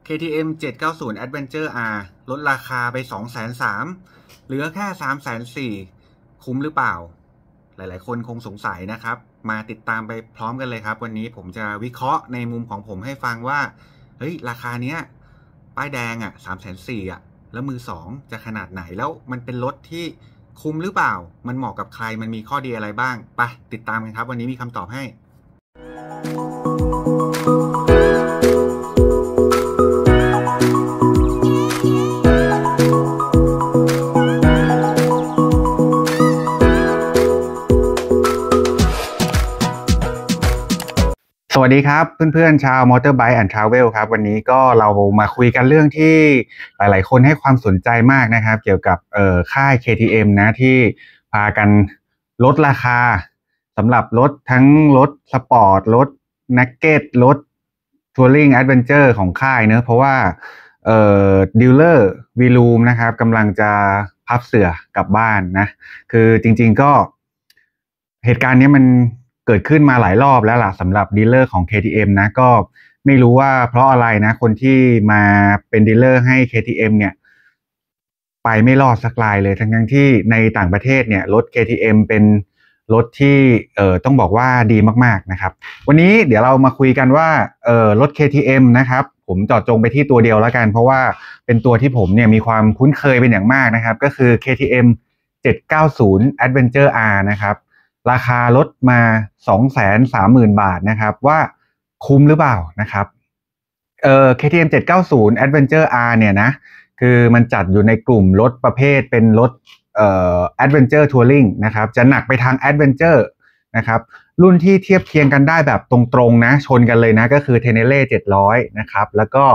KTM 790 Adventure R ลดราคาไป 230,000 เหลือแค่ 340,000 คุ้มหรือเปล่าหลายๆคนคงสงสัยนะครับมาติดตามไปพร้อมกันเลยครับวันนี้ผมจะวิเคราะห์ในมุมของผมให้ฟังว่าเฮ้ยราคาเนี้ยป้ายแดงอ่ะ 340,000 อ่ะแล้วมือสองจะขนาดไหนแล้วมันเป็นรถที่คุ้มหรือเปล่ามันเหมาะกับใครมันมีข้อดีอะไรบ้างไปติดตามกันครับวันนี้มีคำตอบให้สวัสดีครับเพื่อนๆชาว Motorbike and Travel ครับวันนี้ก็เรามาคุยกันเรื่องที่หลายๆคนให้ความสนใจมากนะครับเกี่ยวกับค่าย KTM นะที่พากันลดราคาสำหรับรถทั้งรถสปอร์ตรถนักเก็ตรถทัวริงแอดเวนเจอร์ของค่ายเนอะเพราะว่าดีลเลอร์วีลูมนะครับกำลังจะพับเสื่อกลับบ้านนะคือจริงๆก็เหตุการณ์นี้มันเกิดขึ้นมาหลายรอบแล้วล่ะสำหรับดีลเลอร์ของ KTM นะก็ไม่รู้ว่าเพราะอะไรนะคนที่มาเป็นดีลเลอร์ให้ KTM เนี่ยไปไม่รอดสักรายเลยทั้งที่ในต่างประเทศเนี่ยรถ KTM เป็นรถที่ต้องบอกว่าดีมากๆนะครับวันนี้เดี๋ยวเรามาคุยกันว่ารถ KTM นะครับผมเจาะจงไปที่ตัวเดียวแล้วกันเพราะว่าเป็นตัวที่ผมเนี่ยมีความคุ้นเคยเป็นอย่างมากนะครับก็คือ KTM 790 Adventure R นะครับราคาลดมา 230,000 บาทนะครับว่าคุ้มหรือเปล่านะครับKTM 790 Adventure R เนี่ยนะคือมันจัดอยู่ในกลุ่มรถประเภทเป็นรถAdventure Touring นะครับจะหนักไปทาง Adventure นะครับรุ่นที่เทียบเคียงกันได้แบบตรงๆนะชนกันเลยนะก็คือ Tenere 700นะครับแล้วก็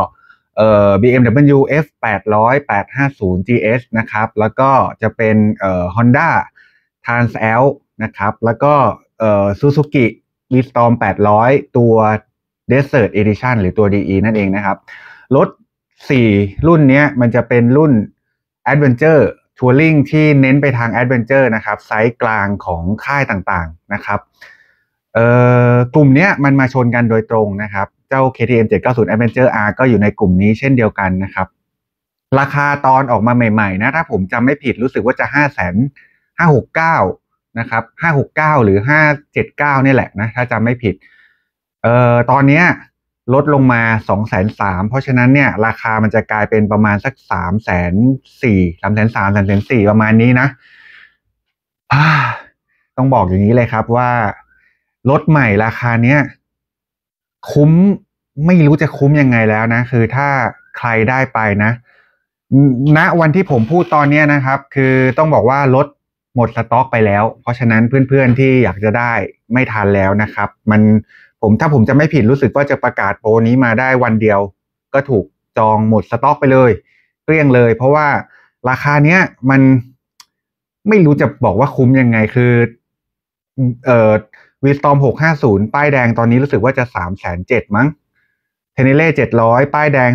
BMW F800 850 GS นะครับแล้วก็จะเป็นHonda Transalp นะครับแล้วก็Suzuki Wisdom 800ตัว Desert Edition หรือตัว DE นั่นเองนะครับรถ4รุ่นนี้มันจะเป็นรุ่น Adventure Touring ที่เน้นไปทาง Adventure นะครับไซส์กลางของค่ายต่างๆนะครับกลุ่มนี้มันมาชนกันโดยตรงนะครับเจ้า KTM 790 Adventure R ก็อยู่ในกลุ่มนี้เช่นเดียวกันนะครับราคาตอนออกมาใหม่ๆนะถ้าผมจำไม่ผิดรู้สึกว่าจะ569,000นะครับ569หรือ579นี่แหละนะถ้าจำไม่ผิดตอนนี้ลดลงมา 230,000 เพราะฉะนั้นเนี่ยราคามันจะกลายเป็นประมาณสัก340,000 330,000 ประมาณนี้นะต้องบอกอย่างนี้เลยครับว่ารถใหม่ราคาเนี้ยคุ้มไม่รู้จะคุ้มยังไงแล้วนะคือถ้าใครได้ไปนะณวันที่ผมพูดตอนนี้นะครับคือต้องบอกว่ารถหมดสต็อกไปแล้วเพราะฉะนั้นเพื่อนๆที่อยากจะได้ไม่ทันแล้วนะครับถ้าผมจะไม่ผิดรู้สึกว่าจะประกาศโปรนี้มาได้วันเดียวก็ถูกจองหมดสต็อกไปเลยเกลี้ยงเลยเพราะว่าราคาเนี้ยมันไม่รู้จะบอกว่าคุ้มยังไงคือWisdom 650ป้ายแดงตอนนี้รู้สึกว่าจะ370,000มั้ง Tenere 700ป้ายแดง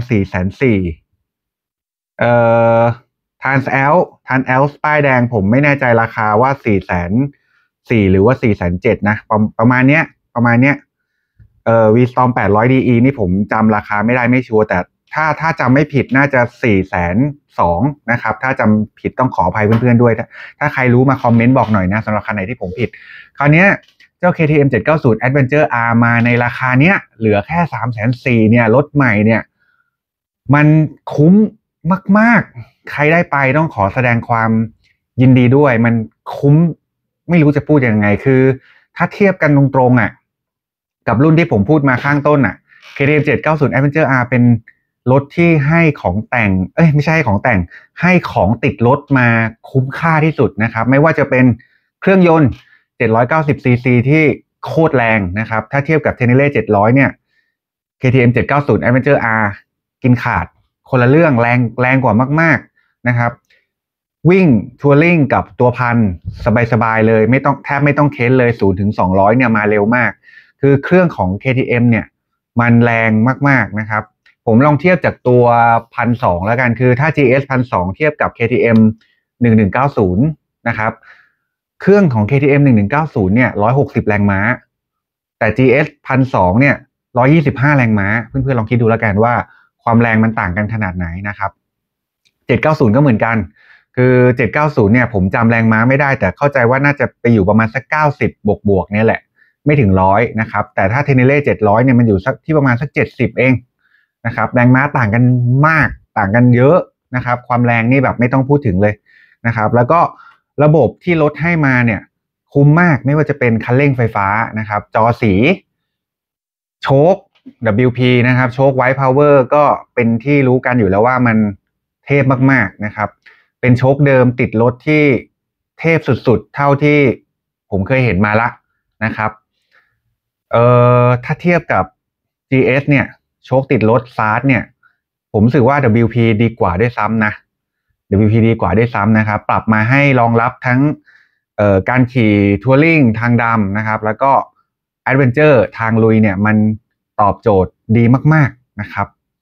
440,000Transalpป้ายแดงผมไม่แน่ใจราคาว่า440,000หรือว่า470,000นะประมาณเนี้ยWisdom 800 DE นี่ผมจำราคาไม่ได้ไม่ชัวร์แต่ถ้าจำไม่ผิดน่าจะ420,000นะครับถ้าจำผิดต้องขออภัยเพื่อนๆด้วยถ้าใครรู้มาคอมเมนต์บอกหน่อยนะสำหรับคันไหนที่ผมผิดคราวนี้เจ้า KTM 790 Adventure R มาในราคาเนี้ยเหลือแค่340,000เนี่ยรถใหม่เนี่ยมันคุ้มมากๆใครได้ไปต้องขอแสดงความยินดีด้วยมันคุ้มไม่รู้จะพูดยังไงคือถ้าเทียบกันตรงๆอ่ะกับรุ่นที่ผมพูดมาข้างต้นอ่ะ KTM 790 Adventure R เป็นรถที่ให้ของแต่งไม่ใช่ให้ของแต่งให้ของติดรถมาคุ้มค่าที่สุดนะครับไม่ว่าจะเป็นเครื่องยนต์790 cc ที่โคตรแรงนะครับถ้าเทียบกับ Tenere 700เนี่ย KTM 790 Adventure R กินขาดคนละเรื่องแรงกว่ามากๆนะครับวิ่งทัวริงกับตัวพันสบายๆเลยแทบไม่ต้องเค้นเลย0 ถึง 200เนี่ยมาเร็วมากคือเครื่องของ KTM เนี่ยมันแรงมากๆนะครับผมลองเทียบจากตัว 1,200 แล้วกันคือถ้า GS 1,200 เทียบกับ KTM 1190นะครับเครื่องของ KTM 1190เนี่ย160แรงม้าแต่ GS 1,200 เนี่ย125แรงม้าเพื่อนๆลองคิดดูแล้วกันว่าคความแรงมันต่างกันขนาดไหนนะครับ790ก็เหมือนกันคือ790เนี่ยผมจำแรงม้าไม่ได้แต่เข้าใจว่าน่าจะไปอยู่ประมาณสัก90บวกเนี่ยแหละไม่ถึง100นะครับแต่ถ้าเทเนเล่700เนี่ยมันอยู่สักที่ประมาณสัก70เองนะครับแรงม้าต่างกันมากต่างกันเยอะนะครับความแรงนี่แบบไม่ต้องพูดถึงเลยนะครับแล้วก็ระบบที่รถให้มาเนี่ยคุ้มมากไม่ว่าจะเป็นคันเร่งไฟฟ้านะครับจอสีโชค WP นะครับโชคไวท์พาวเวอร์ก็เป็นที่รู้กันอยู่แล้วว่ามันเทพมากๆนะครับเป็นโชคเดิมติดรถที่เทพสุดๆเท่าที่ผมเคยเห็นมาละนะครับถ้าเทียบกับ GS เนี่ยโชคติดรถซาร์เนี่ยผมรู้สึกว่า WP ดีกว่าด้วยซ้ำนะ WP ดีกว่าด้วยซ้ำนะครับปรับมาให้รองรับทั้งการขี่ทัวริงทางดำนะครับแล้วก็แอดเวนเจอร์ทางลุยเนี่ยมันตอบโจทย์ดีมากๆนะครับ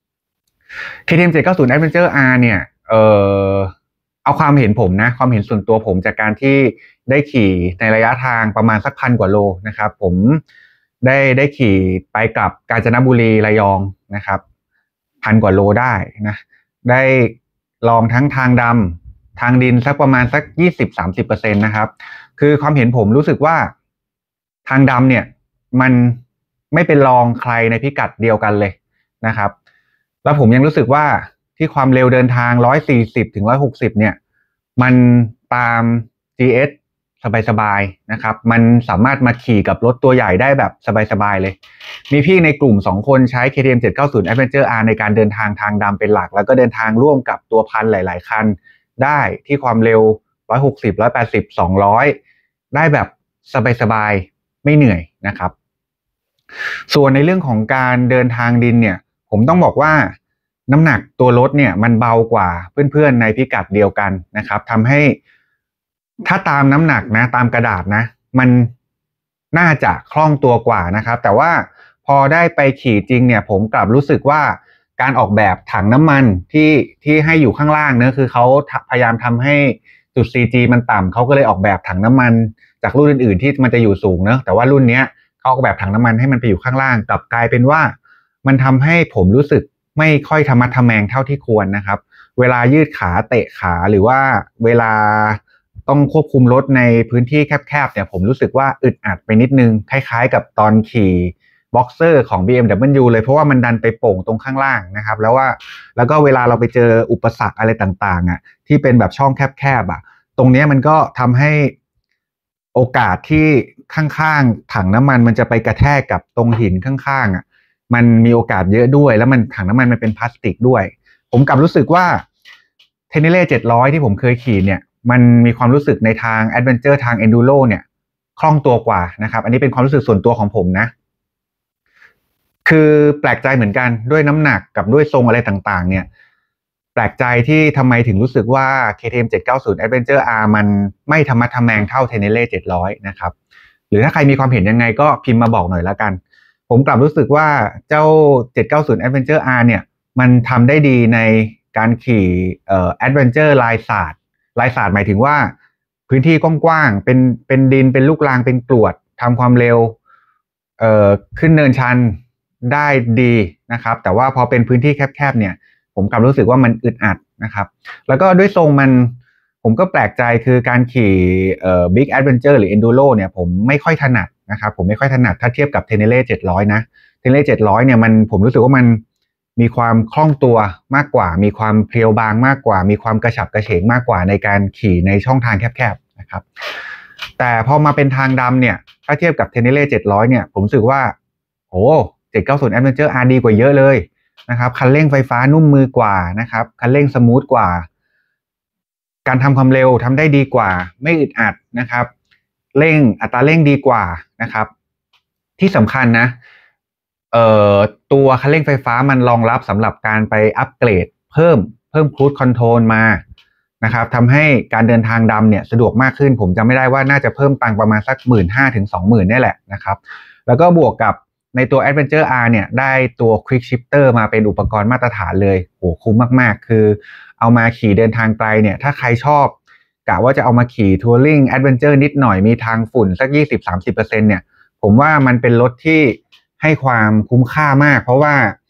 KTM 790 Adventure R เนี่ยเอาความเห็นผมนะความเห็นส่วนตัวผมจากการที่ได้ขี่ในระยะทางประมาณสัก1,000 กว่าโลนะครับผมได้ขี่ไปกลับกาญจนบุรีระยองนะครับ1,000 กว่าโลได้นะได้ลองทั้งทางดำทางดินสักประมาณสัก 20-30% นะครับคือความเห็นผมรู้สึกว่าทางดำเนี่ยมันไม่เป็นรองใครในพิกัดเดียวกันเลยนะครับแล้วผมยังรู้สึกว่าที่ความเร็วเดินทาง140 ถึง 160เนี่ยมันตาม GS สบายๆนะครับมันสามารถมาขี่กับรถตัวใหญ่ได้แบบสบายๆเลยมีพี่ในกลุ่ม2คนใช้ KTM 790 Adventure R ในการเดินทางทางดำเป็นหลักแล้วก็เดินทางร่วมกับตัวพันหลายๆคันได้ที่ความเร็ว160 180 200ได้แบบสบายๆไม่เหนื่อยนะครับส่วนในเรื่องของการเดินทางดินเนี่ยผมต้องบอกว่าน้ำหนักตัวรถเนี่ยมันเบากว่าเพื่อนๆในพิกัดเดียวกันนะครับทำให้ถ้าตามน้ำหนักนะตามกระดาษนะมันน่าจะคล่องตัวกว่านะครับแต่ว่าพอได้ไปขี่จริงเนี่ยผมกลับรู้สึกว่าการออกแบบถังน้ำมันที่ให้อยู่ข้างล่างเนี่ยคือเขาพยายามทำให้จุด CG มันต่ำเขาก็เลยออกแบบถังน้ำมันจากรุ่นอื่นๆที่มันจะอยู่สูงเนอะแต่ว่ารุ่นนี้เขาออกแบบถังน้ำมันให้มันไปอยู่ข้างล่างกลับกลายเป็นว่ามันทำให้ผมรู้สึกไม่ค่อยทะมัดทะแมงเท่าที่ควรนะครับเวลายืดขาเตะขาหรือว่าเวลาต้องควบคุมรถในพื้นที่แคบๆเนี่ยผมรู้สึกว่าอึดอัดไปนิดนึงคล้ายๆกับตอนขี่บ็อกเซอร์ของ BMW เลยเพราะว่ามันดันไปโป่งตรงข้างล่างนะครับแล้วก็เวลาเราไปเจออุปสรรคอะไรต่างๆอ่ะที่เป็นแบบช่องแคบๆอ่ะตรงนี้มันก็ทำให้โอกาสที่ข้างๆถังน้ำมันมันจะไปกระแทกกับตรงหินข้างๆอ่ะมันมีโอกาสเยอะด้วยแล้วมันถังน้ำมันมันเป็นพลาสติกด้วยผมกลับรู้สึกว่าเทเนเล่700ที่ผมเคยขี่เนี่ยมันมีความรู้สึกในทาง Adventure ทาง Enduro เนี่ยคล่องตัวกว่านะครับอันนี้เป็นความรู้สึกส่วนตัวของผมนะคือแปลกใจเหมือนกันด้วยน้ำหนักกับด้วยทรงอะไรต่างๆเนี่ยแปลกใจที่ทำไมถึงรู้สึกว่า KTM 790 Adventure R มันไม่ทะมัดทะแมงเท่า Tenere 700นะครับหรือถ้าใครมีความเห็นยังไงก็พิมพ์มาบอกหน่อยละกันผมกลับรู้สึกว่าเจ้า790 Adventure R เนี่ยมันทำได้ดีในการขี่Adventure ลายศาสตร์หมายถึงว่าพื้นที่กว้างๆเป็นดินเป็นลูกรังเป็นกรวดทำความเร็วขึ้นเนินชันได้ดีนะครับแต่ว่าพอเป็นพื้นที่แคบๆเนี่ยผมกลับรู้สึกว่ามันอึดอัดนะครับแล้วก็ด้วยทรงผมก็แปลกใจคือการขี่Big Adventure หรือ Enduro เนี่ยผมไม่ค่อยถนัดนะครับผมไม่ค่อยถนัดถ้าเทียบกับ Tenere 700นะ Tenere 700เนี่ยผมรู้สึกว่ามันมีความคล่องตัวมากกว่ามีความเพรียวบางมากกว่ามีความกระฉับกระเฉงมากกว่าในการขี่ในช่องทางแคบๆนะครับแต่พอมาเป็นทางดำเนี่ยถ้าเทียบกับ Tenere 700เนี่ยผมรู้สึกว่าโอ้790 Adventure R ดีกว่าเยอะเลยนะครับคันเร่งไฟฟ้านุ่มมือกว่านะครับคันเร่งสมูทกว่าการทำความเร็วทำได้ดีกว่าไม่อึดอัดนะครับอัตราเร่งดีกว่านะครับที่สำคัญนะตัวคันเร่งไฟฟ้ามันรองรับสำหรับการไปอัปเกรดเพิ่มครูซคอนโทรลมานะครับทำให้การเดินทางดำเนี่ยสะดวกมากขึ้นผมจำไม่ได้ว่าน่าจะเพิ่มตังค์ประมาณสัก 15,000 ถึง 20,000 นี่แหละนะครับแล้วก็บวกกับในตัว Adventure R เนี่ยได้ตัว Quick Shifter มาเป็นอุปกรณ์มาตรฐานเลยโหคุ้มมากๆคือเอามาขี่เดินทางไกลเนี่ยถ้าใครชอบกะว่าจะเอามาขี่ Touring Adventure นิดหน่อยมีทางฝุ่นสัก 20-30% เนี่ยผมว่ามันเป็นรถที่ให้ความคุ้มค่ามากเพราะว่า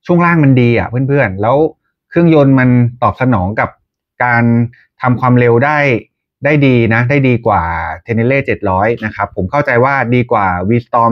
ช่วงล่างมันดีอ่ะเพื่อนๆแล้วเครื่องยนต์มันตอบสนองกับการทำความเร็วได้ดีนะได้ดีกว่า Tenere 700นะครับผมเข้าใจว่าดีกว่า V-Storm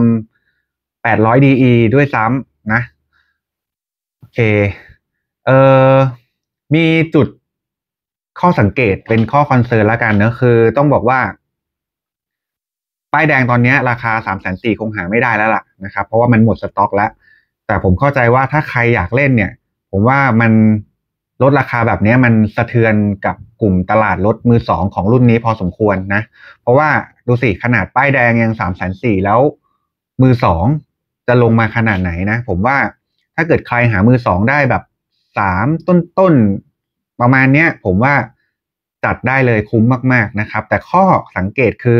800 DE ด้วยซ้ำนะโอเคเอ่อมีจุดข้อสังเกตเป็นข้อคอนเซิร์นแล้วกันเนอะคือต้องบอกว่าป้ายแดงตอนนี้ราคา340,000คงหาไม่ได้แล้วล่ะนะครับเพราะว่ามันหมดสต็อกแล้วแต่ผมเข้าใจว่าถ้าใครอยากเล่นเนี่ยผมว่ามันลดราคาแบบนี้มันสะเทือนกับกลุ่มตลาดรถมือสองของรุ่นนี้พอสมควรนะเพราะว่าดูสิขนาดป้ายแดงยัง340,000แล้วมือสองจะลงมาขนาดไหนนะผมว่าถ้าเกิดใครหามือสองได้แบบ3ต้นประมาณเนี้ยผมว่าจัดได้เลยคุ้มมากๆนะครับแต่ข้อสังเกตคือ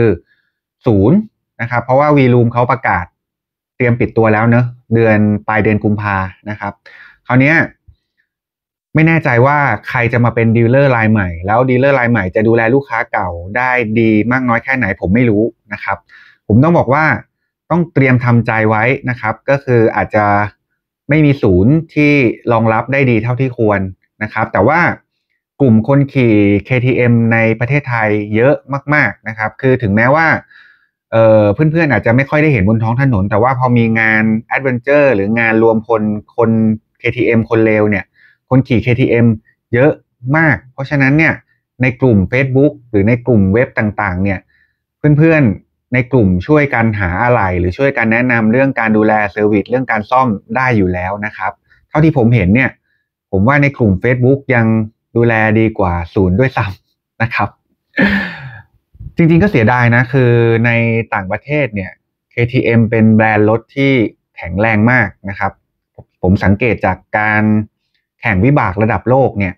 0นะครับเพราะว่า V-Room เขาประกาศเตรียมปิดตัวแล้วเนอะปลายเดือนกุมภานะครับคราวนี้ไม่แน่ใจว่าใครจะมาเป็นดีลเลอร์รายใหม่แล้วดีลเลอร์รายใหม่จะดูแลลูกค้าเก่าได้ดีมากน้อยแค่ไหนผมไม่รู้นะครับผมต้องบอกว่าต้องเตรียมทำใจไว้นะครับก็คืออาจจะไม่มีศูนย์ที่รองรับได้ดีเท่าที่ควรนะครับแต่ว่ากลุ่มคนขี่ KTM ในประเทศไทยเยอะมากๆนะครับคือถึงแม้ว่าเพื่อนๆอาจจะไม่ค่อยได้เห็นบนท้องถนนแต่ว่าพอมีงานแอดเวนเจอร์หรืองานรวมพลคน KTM คนเลวเนี่ยคนขี่ KTM เยอะมากเพราะฉะนั้นเนี่ยในกลุ่ม Facebook หรือในกลุ่มเว็บต่างๆเนี่ยเพื่อนๆในกลุ่มช่วยกันหาอะไหล่หรือช่วยกันแนะนำเรื่องการดูแลเซอร์วิสเรื่องการซ่อมได้อยู่แล้วนะครับเท่าที่ผมเห็นเนี่ยผมว่าในกลุ่ม Facebook ยังดูแลดีกว่าศูนย์ด้วยซ้ำนะครับ จริงๆก็เสียดายนะคือในต่างประเทศเนี่ย KTM เป็นแบรนด์รถที่แข็งแรงมากนะครับผมสังเกตจากการแข่งวิบากระดับโลกเนี่ย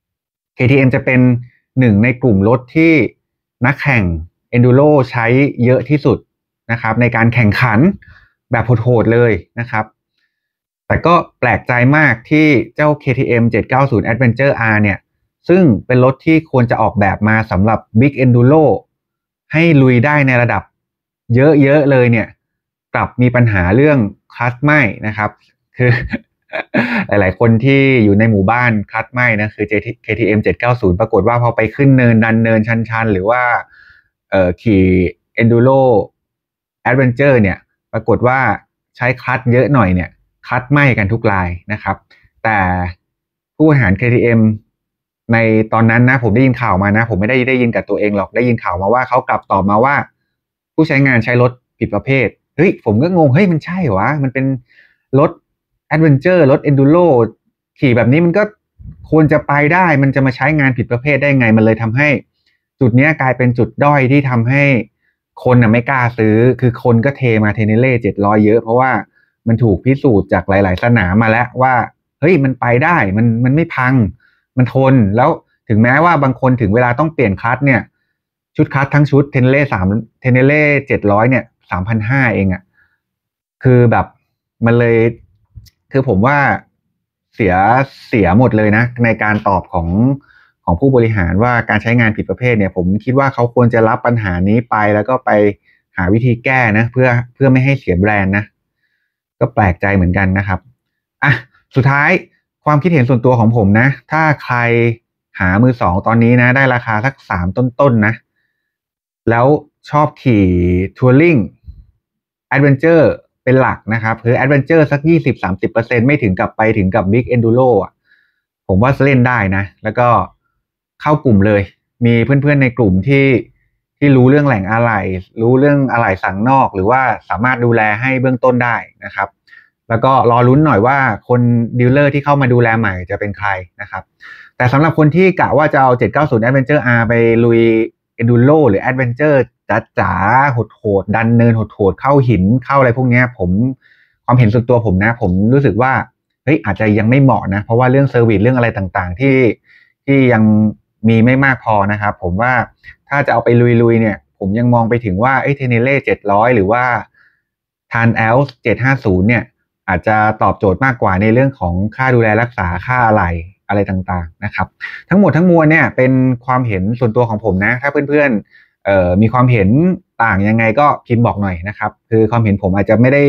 KTM จะเป็นหนึ่งในกลุ่มรถที่นักแข่ง Enduro ใช้เยอะที่สุดนะครับในการแข่งขันแบบโหดๆเลยนะครับแต่ก็แปลกใจมากที่เจ้า KTM 790 Adventure R เนี่ยซึ่งเป็นรถที่ควรจะออกแบบมาสำหรับ Big Enduro ให้ลุยได้ในระดับเยอะๆเลยเนี่ยกลับมีปัญหาเรื่องคลัตช์ไหม้นะครับคือ หลายๆคนที่อยู่ในหมู่บ้านคลัตช์ไหม้นะคือ KTM 790ปรากฏว่าพอไปขึ้นเนินดันเนินชันๆหรือว่าขี่ Enduro Adventure เนี่ยปรากฏว่าใช้คลัตช์เยอะหน่อยเนี่ยคลัตช์ไหม้กันทุกรายนะครับแต่ผู้บริหาร KTM ในตอนนั้นนะผมได้ยินข่าวมานะผมไม่ได้ยินกับตัวเองหรอกได้ยินข่าวมาว่าเขากลับตอบมาว่าผู้ใช้งานใช้รถผิดประเภทเฮ้ยผมก็งงเฮ้ยมันใช่เหรอวะมันเป็นรถแอดเวนเจอร์รถเอนดูโรขี่แบบนี้มันก็ควรจะไปได้มันจะมาใช้งานผิดประเภทได้ไงมันเลยทำให้จุดนี้กลายเป็นจุดด้อยที่ทำให้คนไม่กล้าซื้อคือคนก็เทมาเทเนเล่700เยอะเพราะว่ามันถูกพิสูจน์จากหลายๆสนามมาแล้วว่าเฮ้ยมันไปได้มันไม่พังมันทนแล้วถึงแม้ว่าบางคนถึงเวลาต้องเปลี่ยนคลัตช์เนี่ยชุดคลัตช์ทั้งชุดเทเนเล่700เนี่ย3,500เองอ่ะคือแบบมันเลยคือผมว่าเสียเสียหมดเลยนะในการตอบของผู้บริหารว่าการใช้งานผิดประเภทเนี่ยผมคิดว่าเขาควรจะรับปัญหานี้ไปแล้วก็ไปหาวิธีแก้นะเพื่อไม่ให้เสียแบรนด์นะก็แปลกใจเหมือนกันนะครับอ่ะสุดท้ายความคิดเห็นส่วนตัวของผมนะถ้าใครหามือสองตอนนี้นะได้ราคาสัก3ต้นๆนะแล้วชอบขี่ทัวริงแอดเวนเจอร์เป็นหลักนะครับคือแอดเวนเจอร์สัก20-30%ไม่ถึงกับไปถึงกับบิ๊กเอนดูโรอ่ะผมว่าเล่นได้นะแล้วก็เข้ากลุ่มเลยมีเพื่อนๆในกลุ่มที่รู้เรื่องแหล่งอะไหล่รู้เรื่องอะไหล่สั่งนอกหรือว่าสามารถดูแลให้เบื้องต้นได้นะครับแล้วก็รอลุ้นหน่อยว่าคนดีลเลอร์ที่เข้ามาดูแลใหม่จะเป็นใครนะครับแต่สำหรับคนที่กะว่าจะเอา790 Adventure R ไปลุย Enduro หรือ Adventure จ๋าโหดดันเนินโหดเข้าหินเข้าอะไรพวกนี้ความเห็นส่วนตัวผมนะผมรู้สึกว่าเฮ้ยอาจจะยังไม่เหมาะนะเพราะว่าเรื่องเซอร์วิสเรื่องอะไรต่างๆที่ยังมีไม่มากพอนะครับผมว่าถ้าจะเอาไปลุยเนี่ยผมยังมองไปถึงว่าเทเนเล่700หรือว่าทานแอลส์750เนี่ยอาจจะตอบโจทย์มากกว่าในเรื่องของค่าดูแลรักษาค่าอะไรต่างๆนะครับทั้งหมดทั้งมวลเนี่ยเป็นความเห็นส่วนตัวของผมนะถ้าเพื่อนๆมีความเห็นต่างยังไงก็พิมพ์บอกหน่อยนะครับคือความเห็นผมอาจจะไม่ได้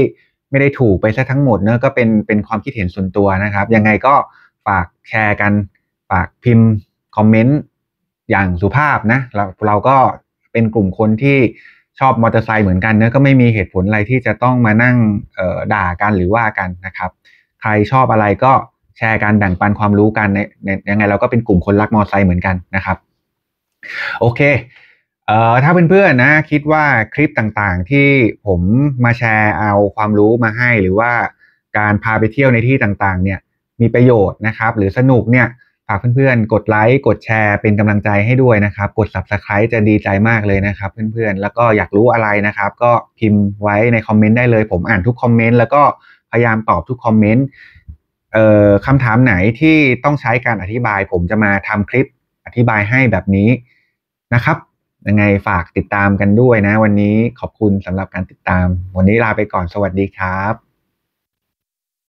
ไม่ได้ถูกไปซะทั้งหมดเนอะก็เป็นความคิดเห็นส่วนตัวนะครับยังไงก็ฝากแชร์กันฝากพิมพ์คอมเมนต์อย่างสุภาพนะเราก็เป็นกลุ่มคนที่ชอบมอเตอร์ไซค์เหมือนกันเนอะก็ไม่มีเหตุผลอะไรที่จะต้องมานั่งด่ากันหรือว่ากันนะครับใครชอบอะไรก็แชร์กันแบ่งปันความรู้กันในยังไงเราก็เป็นกลุ่มคนรักมอเตอร์ไซค์เหมือนกันนะครับโอเคถ้าเพื่อนๆนะคิดว่าคลิปต่างๆที่ผมมาแชร์เอาความรู้มาให้หรือว่าการพาไปเที่ยวในที่ต่างๆเนี่ยมีประโยชน์นะครับหรือสนุกเนี่ยฝากเพื่อนๆกดไลค์กดแชร์เป็นกำลังใจให้ด้วยนะครับกด Subscribe จะดีใจมากเลยนะครับเพื่อนๆแล้วก็อยากรู้อะไรนะครับก็พิมพ์ไว้ในคอมเมนต์ได้เลยผมอ่านทุกคอมเมนต์แล้วก็พยายามตอบทุกคอมเมนต์คำถามไหนที่ต้องใช้การอธิบายผมจะมาทำคลิปอธิบายให้แบบนี้นะครับยังไงฝากติดตามกันด้วยนะวันนี้ขอบคุณสำหรับการติดตามวันนี้ลาไปก่อนสวัสดีครับ